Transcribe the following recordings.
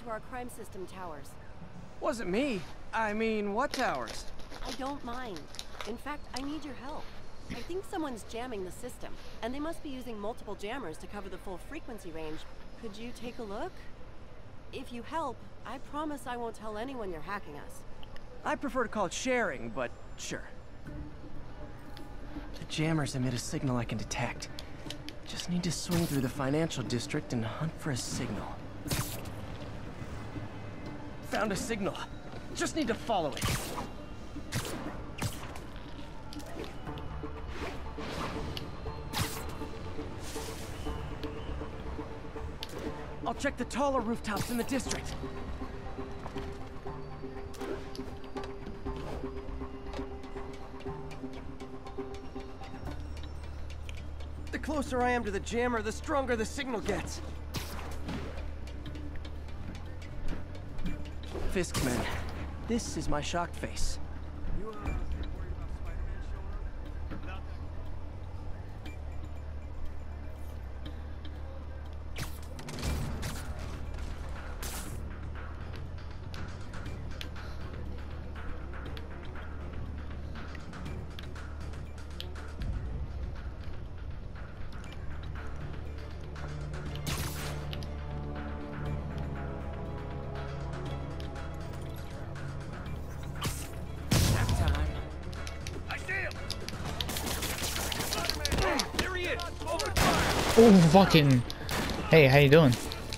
our crime system towers. Wasn't me. I mean, what towers? I don't mind. In fact, I need your help. I think someone's jamming the system, and they must be using multiple jammers to cover the full frequency range. Could you take a look? If you help, I promise I won't tell anyone you're hacking us. I prefer to call it sharing, but sure. The jammers emit a signal I can detect. Just need to swing through the financial district and hunt for a signal. Found a signal. Just need to follow it. I'll check the taller rooftops in the district. The closer I am to the jammer, the stronger the signal gets. Fiskman, this is my shocked face. Oh, fucking. Hey, how you doing?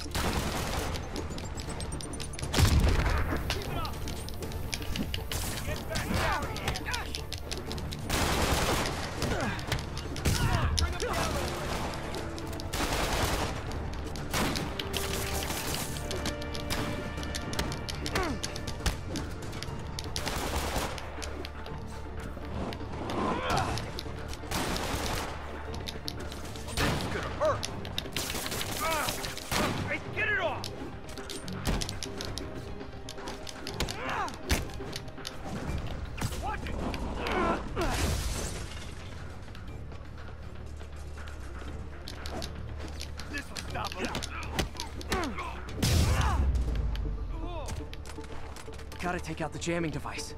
Gotta take out the jamming device.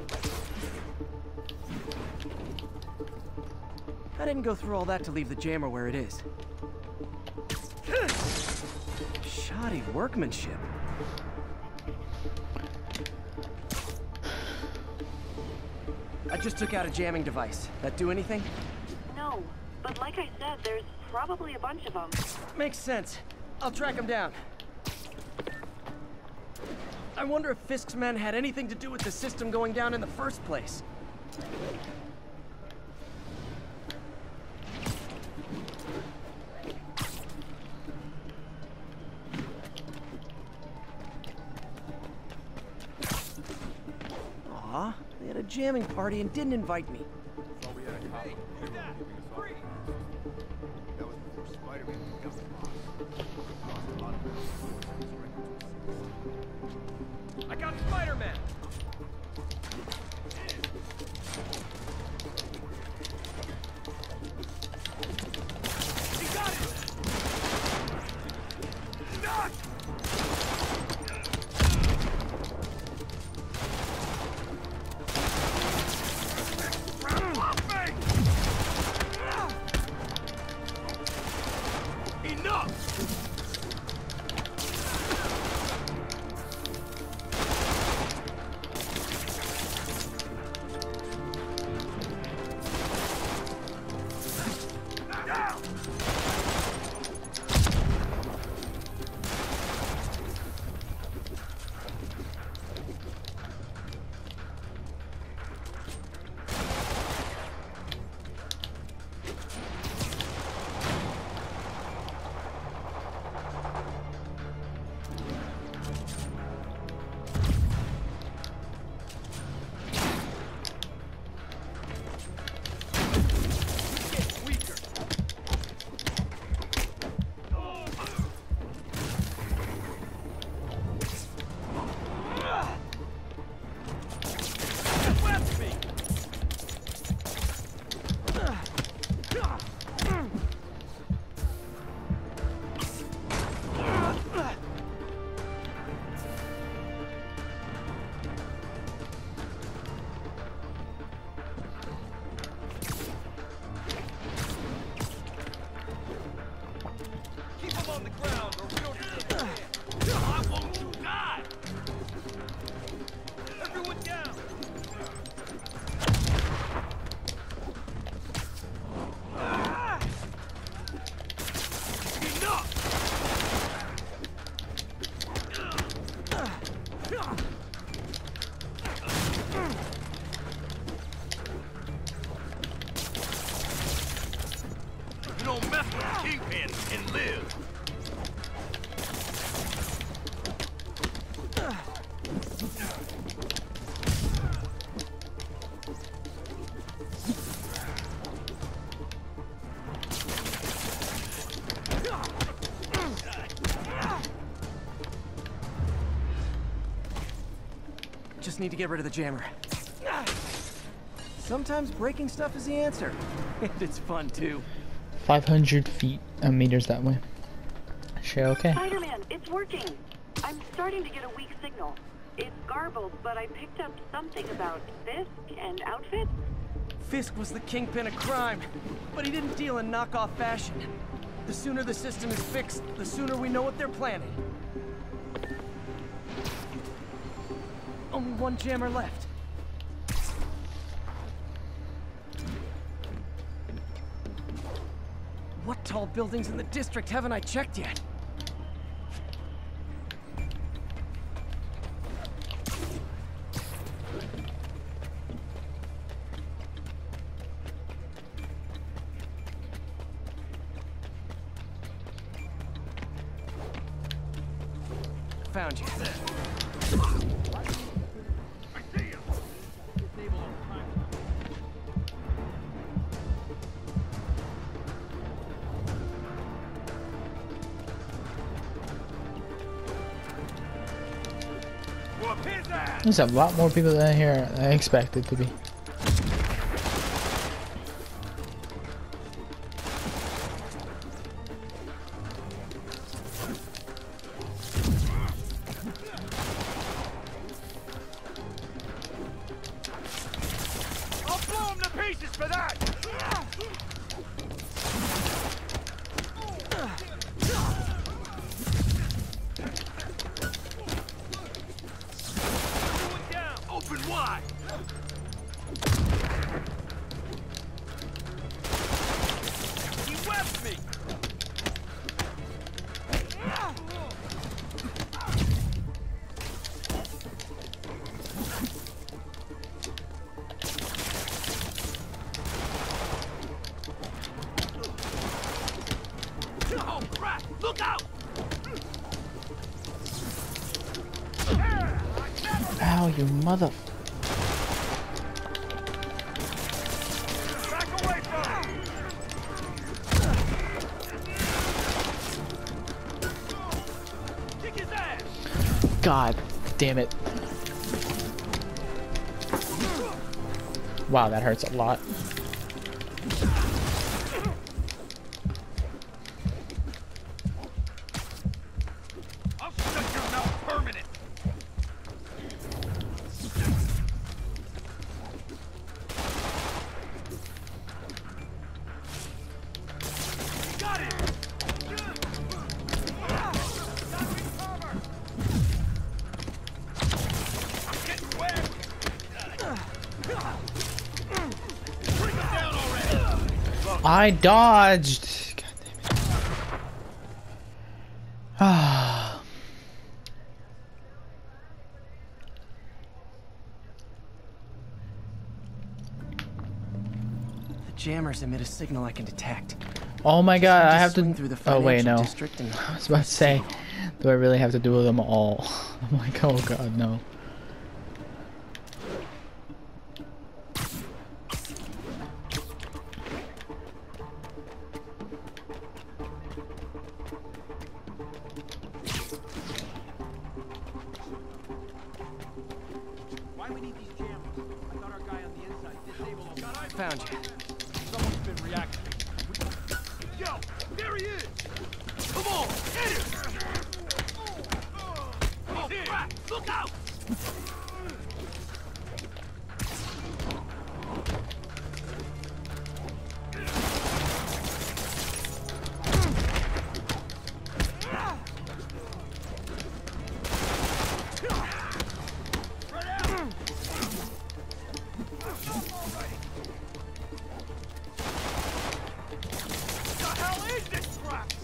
I didn't go through all that to leave the jammer where it is. Shoddy workmanship. I just took out a jamming device. That do anything? No, but like I said, there's probably a bunch of them. Makes sense. I'll track them down. I wonder if Fisk's men had anything to do with the system going down in the first place. Aw, they had a jamming party and didn't invite me. I got Spider-Man! He got it! Knock! Enough! Just need to get rid of the jammer. Sometimes breaking stuff is the answer. And it's fun, too. 500 feet, meters that way. Sure, okay. Spider-Man, it's working. I'm starting to get a weak signal. It's garbled, but I picked up something about Fisk and outfits. Fisk was the kingpin of crime, but he didn't deal in knockoff fashion. The sooner the system is fixed, the sooner we know what they're planning. Only one jammer left. What tall buildings in the district haven't I checked yet? Found you. There's a lot more people than here than I expected to be. I'll blow him to pieces for that! Open wide! He webbed me! Oh crap! Look out! Ow, you mother... Back away from him! Kick his ass! God damn it. Wow, that hurts a lot. I'll shut your mouth permanent! Got it! I'm getting wet! Bring him down already! I dodged. God damn it. Ah. The jammers emit a signal I can detect. Oh my god, I have Swing to... through the Oh wait, financial no. district and I was about to say, do I really have to do them all? I'm like, oh god, no. Why we need these jammers? I thought our guy on the inside disabled them. Found you. Someone's been reacting. Yo, there he is! Come on, hit him! Oh, crap! Look out! Spread out! What the hell is this crap?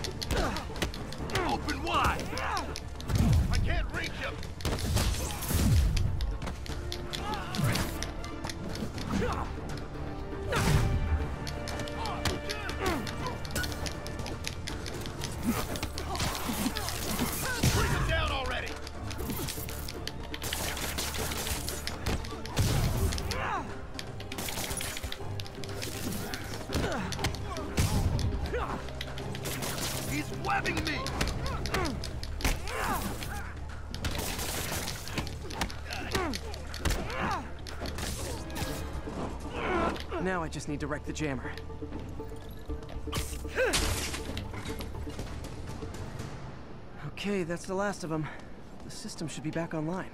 Open wide! I can't reach him! Now I just need to wreck the jammer. Okay, that's the last of them. The system should be back online.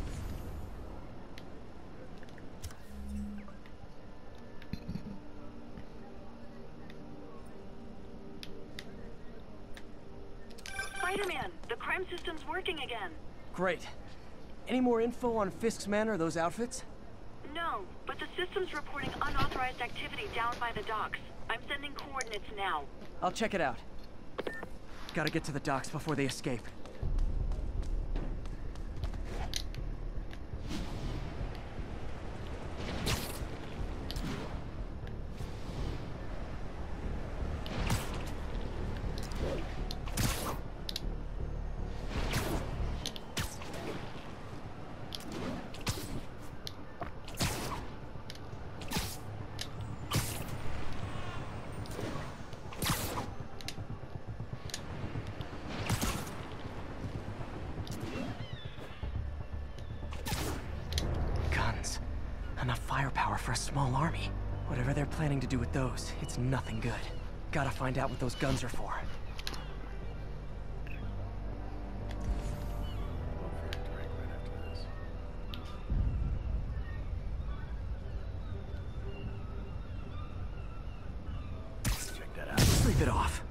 Spider-Man, the crime system's working again. Great. Any more info on Fisk's men or those outfits? No, but the system's reporting unauthorized activity down by the docks. I'm sending coordinates now. I'll check it out. Gotta get to the docks before they escape. Enough firepower for a small army. Whatever they're planning to do with those, it's nothing good. Gotta find out what those guns are for. Check that out. Sleep it off.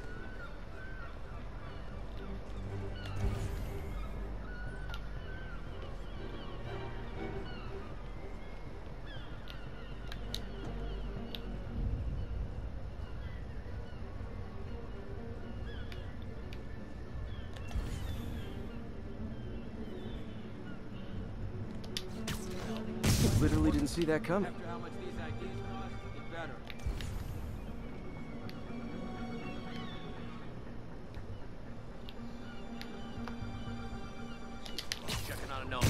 Literally didn't see that coming. After how much these ideas cost, it better. Checking on a note.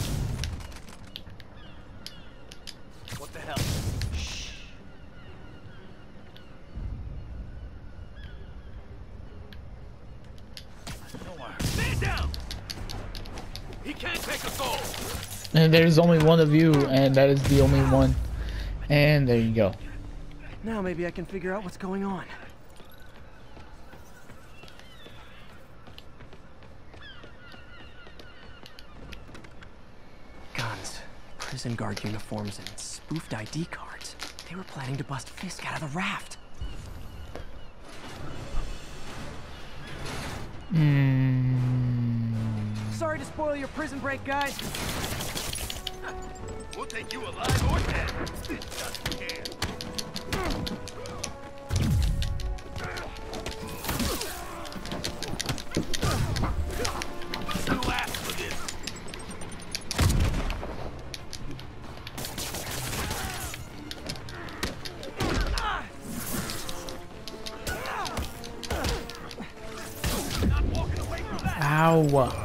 What the hell? Shh. Stand down! He can't take us all! And there's only one of you, and that is the only one. And there you go. Now maybe I can figure out what's going on. Guns, prison guard uniforms, and spoofed ID cards. They were planning to bust Fisk out of the raft. Sorry to spoil your prison break, guys. We'll take you alive or dead. Just can. You asked for this. Not walking away from that. Ow.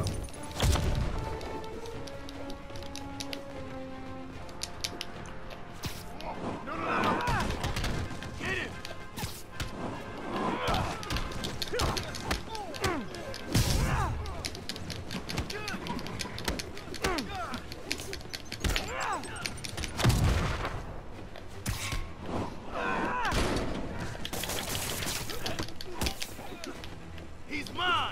He's mine!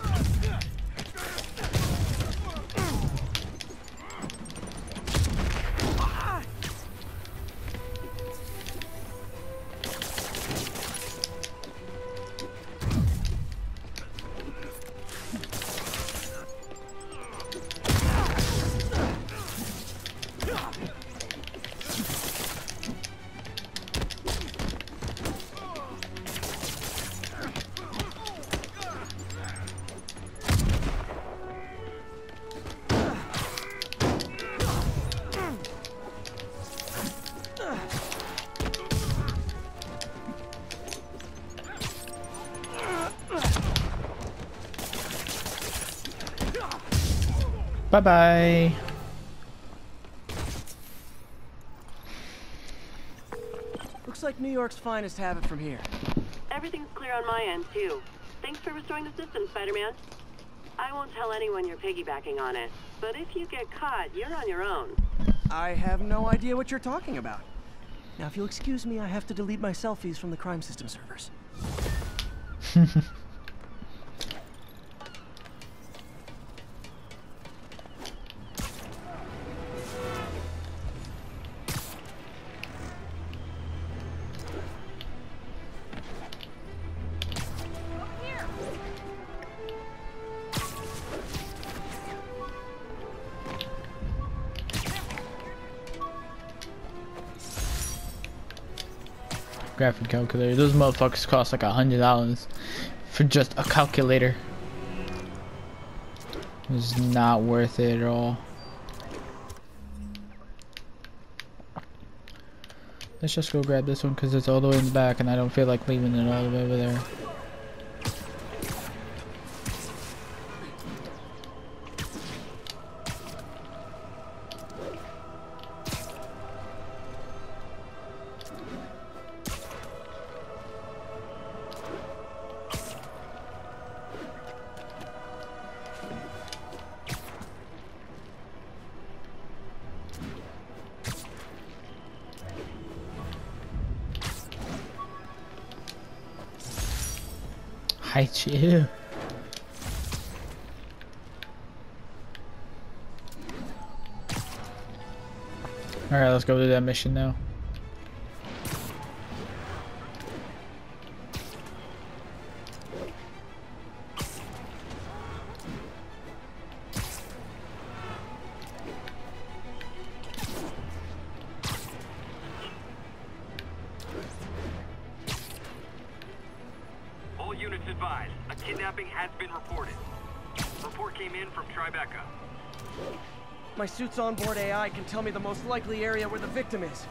Bye-bye. Looks like New York's finest have it from here. Everything's clear on my end, too. Thanks for restoring the system, Spider-Man. I won't tell anyone you're piggybacking on it, but if you get caught, you're on your own. I have no idea what you're talking about. Now, if you'll excuse me, I have to delete my selfies from the crime system servers. Graphic calculator. Those motherfuckers cost like $100 for just a calculator. It's not worth it at all. Let's just go grab this one because it's all the way in the back and I don't feel like leaving it all the way over there. Hi, chill. Alright, let's go do that mission now. All units advised, a kidnapping has been reported. Report came in from Tribeca. My suit's onboard AI can tell me the most likely area where the victim is.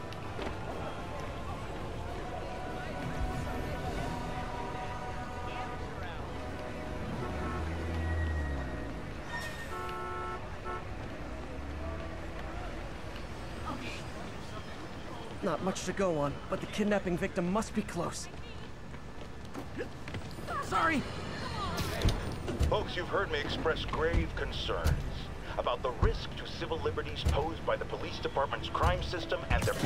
Not much to go on, but the kidnapping victim must be close. Sorry! Folks, you've heard me express grave concerns about the risk to civil liberties posed by the police department's crime system and their...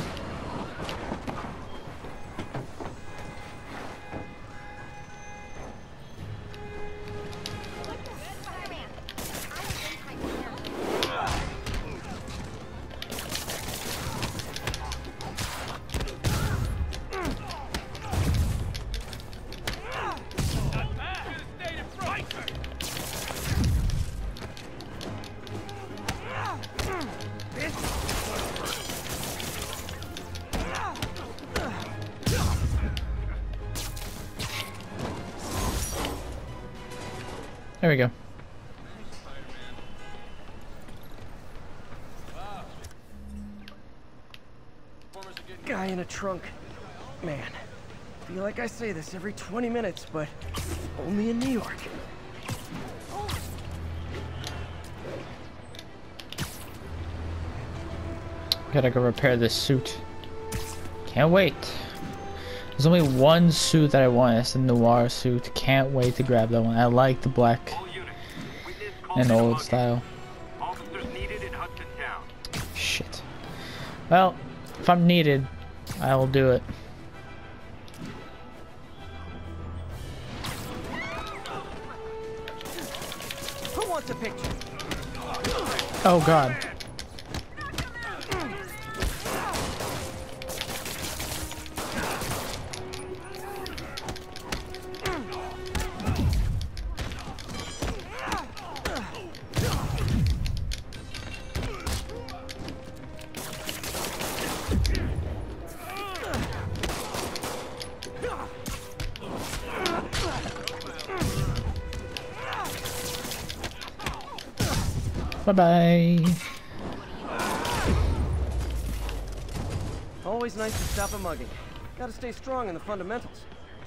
There we go. Guy in a trunk. Man, feel like I say this every 20 minutes, but only in New York. Gotta go repair this suit. Can't wait. There's only one suit that I want. It's the noir suit. Can't wait to grab that one. I like the black and old style. Officers needed in Hudson Town. Shit. Well, if I'm needed, I will do it. Who wants a picture? Oh god. Bye-bye. Always nice to stop a mugging. Gotta stay strong in the fundamentals.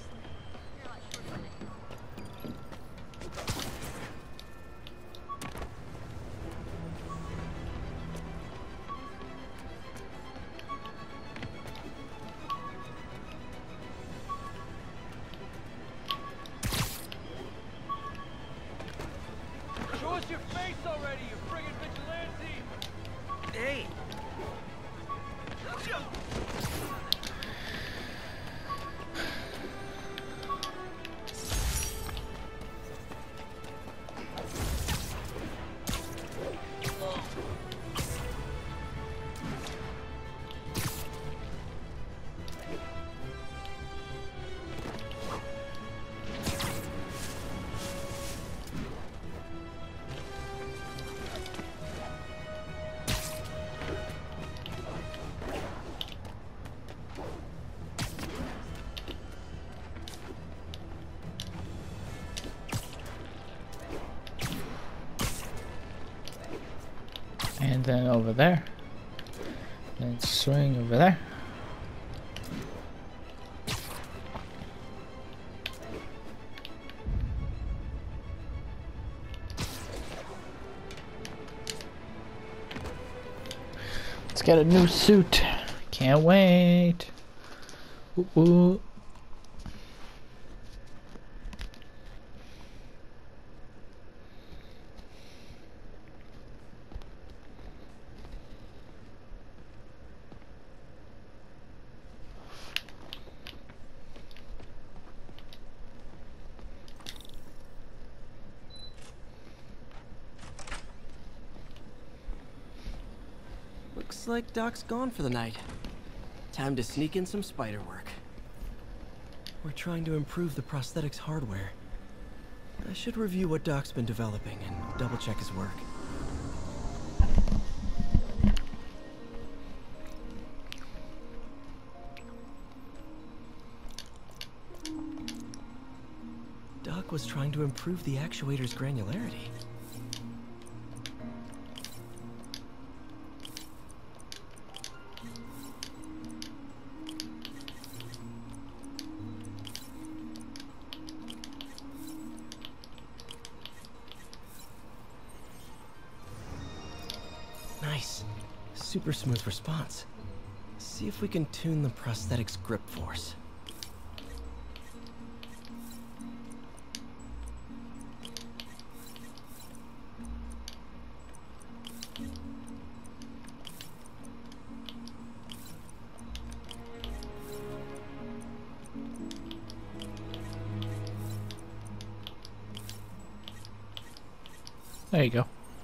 Show us your face already, you friggin' vigilante! Hey! And then over there. Then swing over there. Let's get a new suit. Can't wait. Ooh, ooh. Looks like Doc's gone for the night. Time to sneak in some spider work. We're trying to improve the prosthetics hardware. I should review what Doc's been developing and double-check his work. Doc was trying to improve the actuator's granularity. Nice. Super smooth response. See if we can tune the prosthetic's grip force. There you go.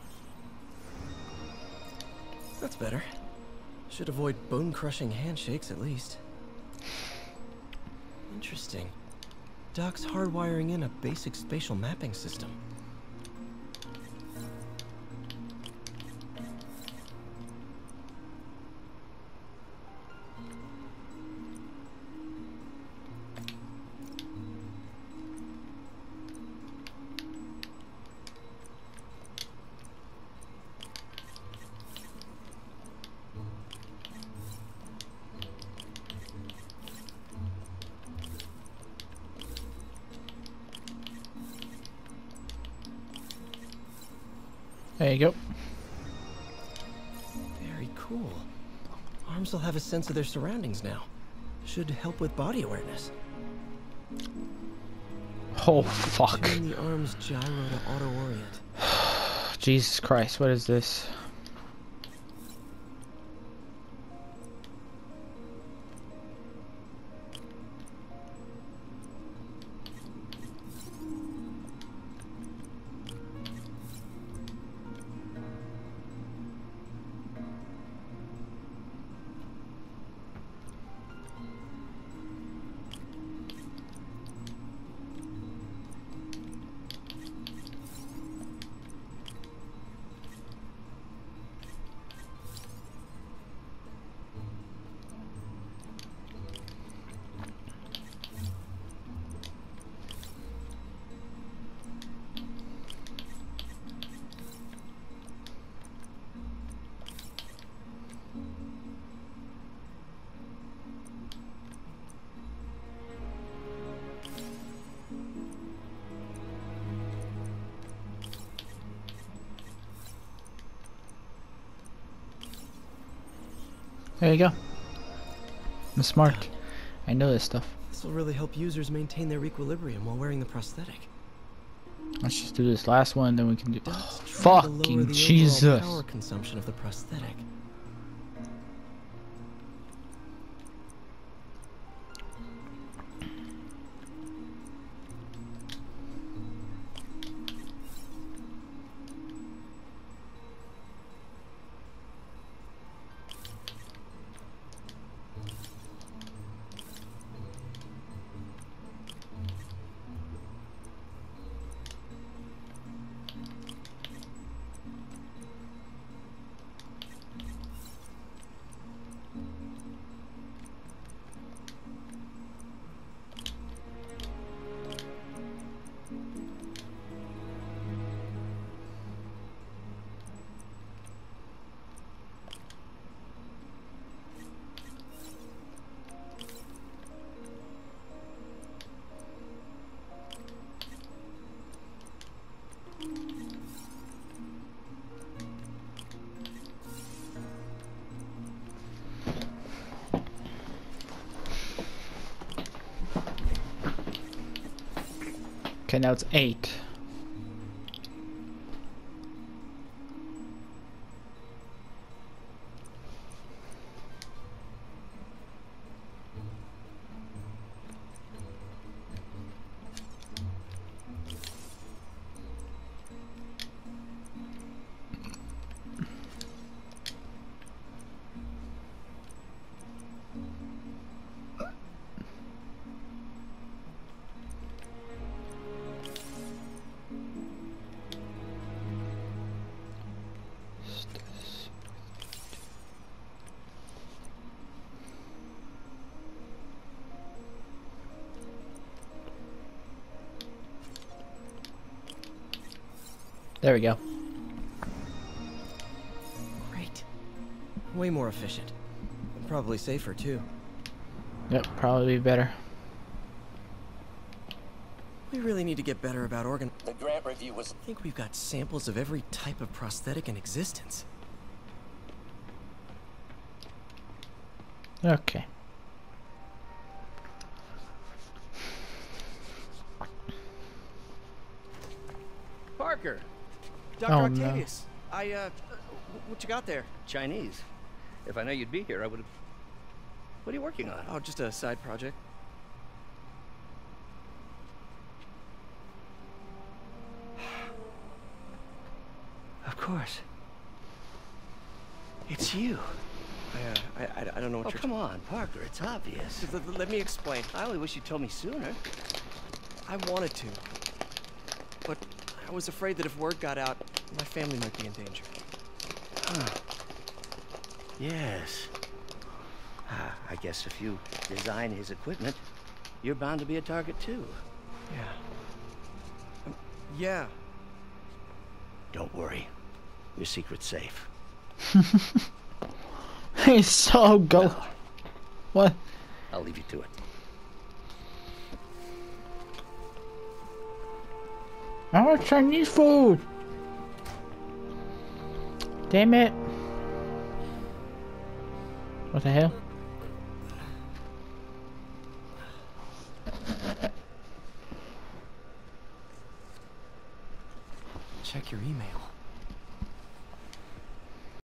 That's better. Should avoid bone-crushing handshakes at least. Interesting. Doc's hardwiring in a basic spatial mapping system. There you go. Very cool. Arms will have a sense of their surroundings now. Should help with body awareness. Oh, fuck. Tune the arm's gyro to auto-orient. Jesus Christ, what is this? There you go. I'm smart. I know this stuff. This will really help users maintain their equilibrium while wearing the prosthetic. Let's just do this last one, then we can do. Doc's Oh, trying to lower fucking the overall Jesus! power consumption of the prosthetic. Okay, now it's 8. There we go. Great. Way more efficient. And probably safer, too. Yep, probably be better. We really need to get better about The grant review was... I think we've got samples of every type of prosthetic in existence. Okay. Parker! Dr. Oh, no. Octavius! What you got there? Chinese. If I know you'd be here, I would have... What are you working on? Oh, just a side project. Of course. It's you. I don't know what Oh, you're... come on, Parker. It's obvious. Let me explain. I only wish you told me sooner. I wanted to. But I was afraid that if word got out, my family might be in danger. Huh. Yes. I guess if you design his equipment, you're bound to be a target too. Yeah. Yeah. Don't worry. Your secret's safe. He's so go. What? I'll leave you to it. I want Chinese food. Damn it. What the hell? Check your email.